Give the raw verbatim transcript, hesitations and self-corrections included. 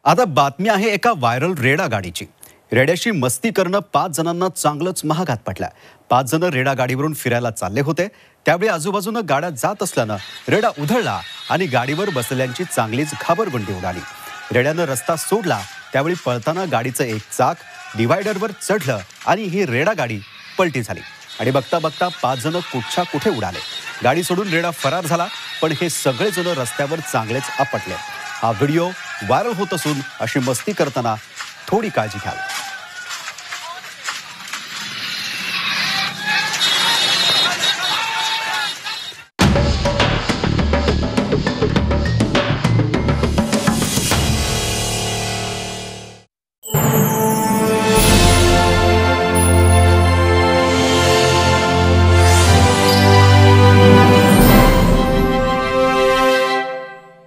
आता बातमी आहे एका व्हायरल रेडा गाडीची। रेड्याशी मस्ती करणं पाच जणांना चांगलंच महागात पडलं। पाच जण रेडा गाडीवरून फिरायला चालले होते। त्यावेळी आजूबाजूने गाड्या जात असल्यानं रेडा उधळला आणि गाडीवर बसलेल्यांची चांगलीच घाबरगुंडी उडाली। रेड्यानं रस्ता सोडला त्यावेळी पळताना गाडीचं एक चाक डिवायडरवर चढलं आणि ही रेडा गाडी पलटी झाली आणि बघता बघता पाच जण कुठच्या कुठे उडाले। गाडी सोडून रेडा फरार झाला, पण हे सगळे जण रस्त्यावर चांगलेच आपटले। हा व्हिडिओ व्हायरल होत असून अशी मस्ती करताना थोडी काळजी घ्यावी।